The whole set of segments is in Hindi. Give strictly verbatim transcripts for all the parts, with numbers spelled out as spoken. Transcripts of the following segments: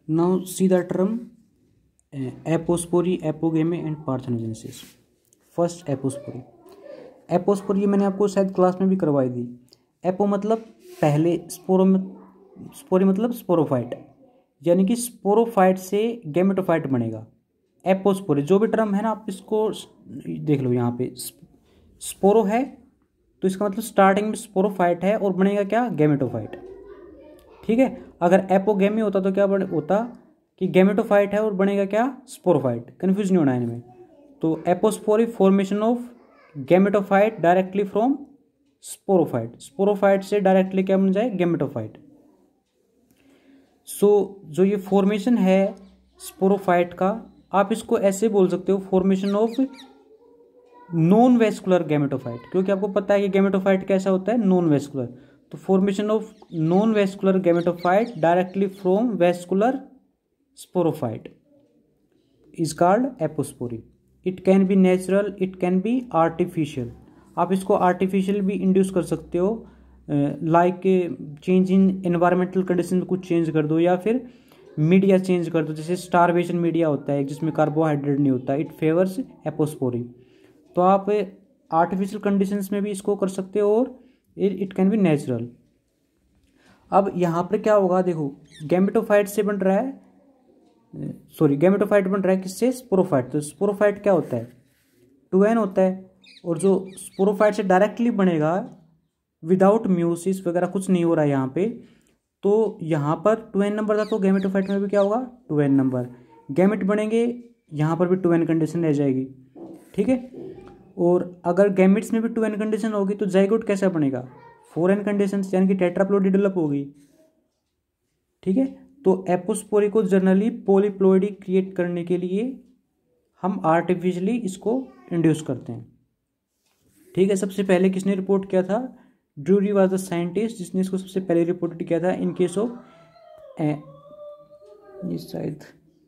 Now see the term apospory, apogamy and parthenogenesis. First apospory. Apospory मैंने आपको शायद क्लास में भी करवाई थी। एपो मतलब पहले, स्पोरो में स्पोरी मतलब स्पोरोफाइट, यानी कि स्पोरोफाइट से गैमेटोफाइट बनेगा। एपोस्पोरी जो भी टर्म है ना, आप इसको देख लो, यहाँ पे स्पोरो है तो इसका मतलब स्टार्टिंग में स्पोरोफाइट है और बनेगा क्या, गैमेटोफाइट। ठीक है। अगर एपोगेमी होता तो क्या बने होता कि गैमेटोफाइट है और बनेगा क्या, स्पोरोफाइट। कन्फ्यूज नहीं होना है इनमें। तो apospory formation of gametophyte directly from sporophyte. Sporophyte से डायरेक्टली क्या बन जाए, गैमेटोफाइट। सो so, जो ये फॉर्मेशन है स्पोरोफाइट का, आप इसको ऐसे बोल सकते हो, formation of non vascular gametophyte, क्योंकि आपको पता है कि गैमेटोफाइट कैसा होता है, नॉन वेस्कुलर। तो formation of non vascular gametophyte directly from vascular sporophyte is called apospory. It can be natural, it can be artificial. आप इसको आर्टिफिशियल भी इंड्यूस कर सकते हो, like change in environmental condition में कुछ चेंज कर दो, या फिर मीडिया चेंज कर दो, जैसे स्टारवेशन मीडिया होता है जिसमें कार्बोहाइड्रेट नहीं होता, इट फेवर्स एपोस्पोरी। तो आप आर्टिफिशियल कंडीशंस में भी इसको कर सकते हो, और इट कैन बी नेचुरल। अब यहाँ पर क्या होगा, देखो गैमेटोफाइट से बन रहा है, सॉरी गैमेटोफाइट बन रहा है किससे, स्पोरोफाइट। तो स्पोरोफाइट क्या होता है, टू एन होता है, और जो स्पोरोफाइट से डायरेक्टली बनेगा विदाउट म्यूसिस वगैरह कुछ नहीं हो रहा है यहाँ पे, तो यहाँ पर टू एन नंबर था, तो गैमेटोफाइट में भी क्या होगा, टू एन नंबर। गैमेट बनेंगे, यहाँ पर भी टू एन कंडीशन रह जाएगी। ठीक है। और अगर गैमेट्स में भी टू एन कंडीशन होगी तो जाइगोट कैसा बनेगा, फोर एन कंडीशन, यानी कि टेट्राप्लोइडी डेवलप होगी। ठीक है। तो एपोस्पोरी को जनरली पॉलीप्लोइडी क्रिएट करने के लिए हम आर्टिफिशियली इसको इंड्यूस करते हैं। ठीक है। सबसे पहले किसने रिपोर्ट किया था, ड्रूरी वाज द साइंटिस्ट जिसने इसको सबसे पहले रिपोर्ट किया था इन केस ऑफ, ये शायद,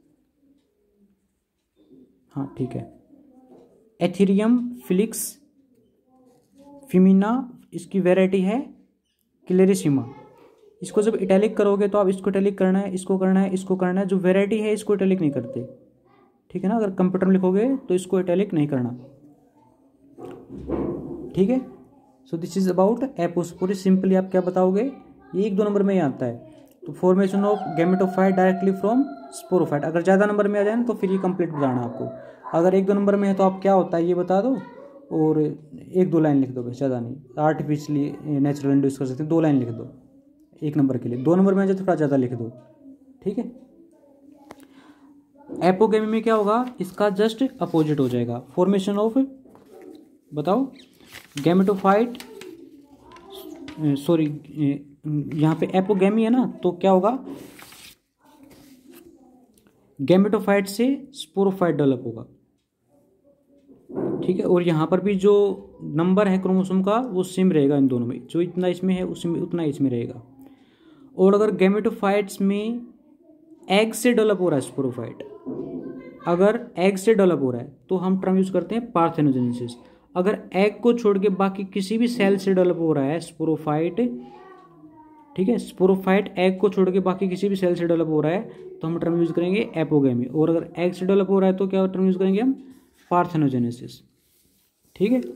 हाँ ठीक है, एथेरियम फिलिक्स फिमिना, इसकी वेराइटी है क्लेरिसिमा। इसको जब इटैलिक करोगे तो आप इसको इटैलिक करना है, इसको करना है, इसको करना है। जो वेराइटी है इसको इटैलिक नहीं करते। ठीक है ना। अगर कंप्यूटर में लिखोगे तो इसको इटैलिक नहीं करना। ठीक है। So this is about apospory. Simply आप क्या बताओगे, ये एक दो नंबर में ही आता है। तो formation of gametophyte directly from sporophyte. अगर ज़्यादा नंबर में आ जाए ना तो फिर ये कंप्लीट बताना आपको। अगर एक दो नंबर में है तो आप क्या होता है ये बता दो, और एक दो लाइन लिख दो, बस ज़्यादा नहीं। आर्टिफिशियली नेचुरल इंड्यूस कर सकते हैं, दो लाइन लिख दो एक नंबर के लिए। दो नंबर में आ जाए तो थोड़ा ज़्यादा लिख दो। ठीक है। एपोगेमी में क्या होगा, इसका जस्ट अपोजिट हो जाएगा। फॉर्मेशन ऑफ, बताओ, गैमेटोफाइट, सॉरी यहाँ पे एपोगेमी है ना, तो क्या होगा, गैमेटोफाइट से स्पोरोफाइट डेवलप होगा। ठीक है। और यहाँ पर भी जो नंबर है क्रोमोसोम का वो सेम रहेगा इन दोनों में, जो इतना इसमें है उसमें उतना इसमें रहेगा। और अगर गैमेटोफाइट्स में एग से डेवलप हो रहा है स्पोरोफाइट, अगर एग से डेवलप हो रहा है तो हम टर्म यूज करते हैं पार्थेनोजेनेसिस। अगर एग को छोड़ के बाकी किसी भी सेल से डेवलप हो रहा है स्पोरोफाइट, ठीक है, स्पोरोफाइट एग को छोड़ के बाकी किसी भी सेल से डेवलप हो रहा है तो हम टर्म यूज करेंगे एपोगेमी। और अगर एग से डेवलप हो रहा है तो क्या टर्म यूज करेंगे हम, पार्थेनोजेनेसिस। ठीक है।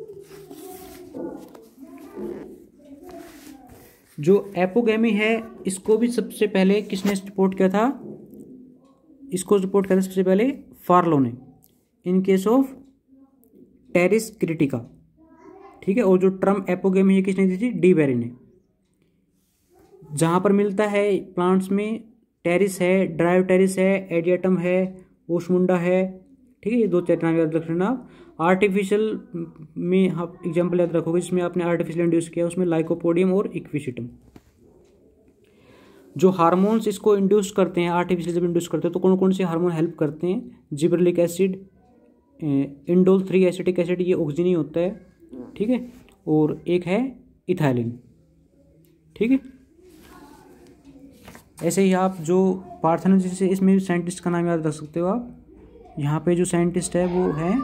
जो एपोगेमी है इसको भी सबसे पहले किसने रिपोर्ट किया था, इसको रिपोर्ट किया था सबसे पहले फार्लो ने, in case of pteris cretica. ठीक है। और जो टर्म एपोगेमी है किसने दी थी, डी बेरी ने। जहां पर मिलता है प्लांट्स में, टेरिस है, ड्राइव टेरिस है, एडिएटम है, ओशमुंडा है। ठीक है। ये दो चार नाम याद रख लेना आप। आर्टिफिशियल में आप एग्जाम्पल याद रखोगे जिसमें आपने आर्टिफिशियल इंड्यूस किया, उसमें लाइकोपोडियम और इक्विशिटम। जो हार्मोन्स इसको इंड्यूस करते हैं, आर्टिफिशियल जब इंड्यूस करते हैं तो कौन कौन से हार्मोन हेल्प करते हैं, gibberellic acid, indole three acetic acid, ये ऑक्सीजन ही होता है। ठीक है। और एक है इथाइलिन। ठीक है। ऐसे ही आप जो पार्थेनोजेनेसिस है इसमें साइंटिस्ट का नाम याद रख सकते हो आप। यहाँ पे जो साइंटिस्ट है वो है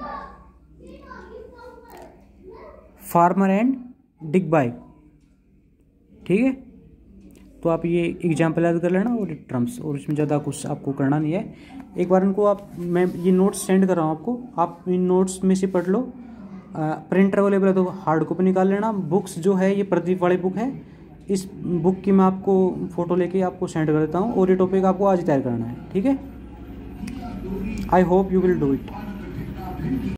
फार्मर एंड डिगबाई। ठीक है। तो आप ये एग्जाम्पल याद कर लेना और टर्म्स, और इसमें ज़्यादा कुछ आपको करना नहीं है। एक बार इनको आप, मैं ये नोट्स सेंड कर रहा हूँ आपको, आप इन नोट्स में से पढ़ लो। प्रिंट अवेलेबल है तो हार्ड कॉपी निकाल लेना। बुक्स जो है ये प्रदीप वाली बुक है, इस बुक की मैं आपको फ़ोटो लेके आपको सेंड कर देता हूँ, और ये टॉपिक आपको आज ही तैयार करना है, ठीक है। I hope you will do it.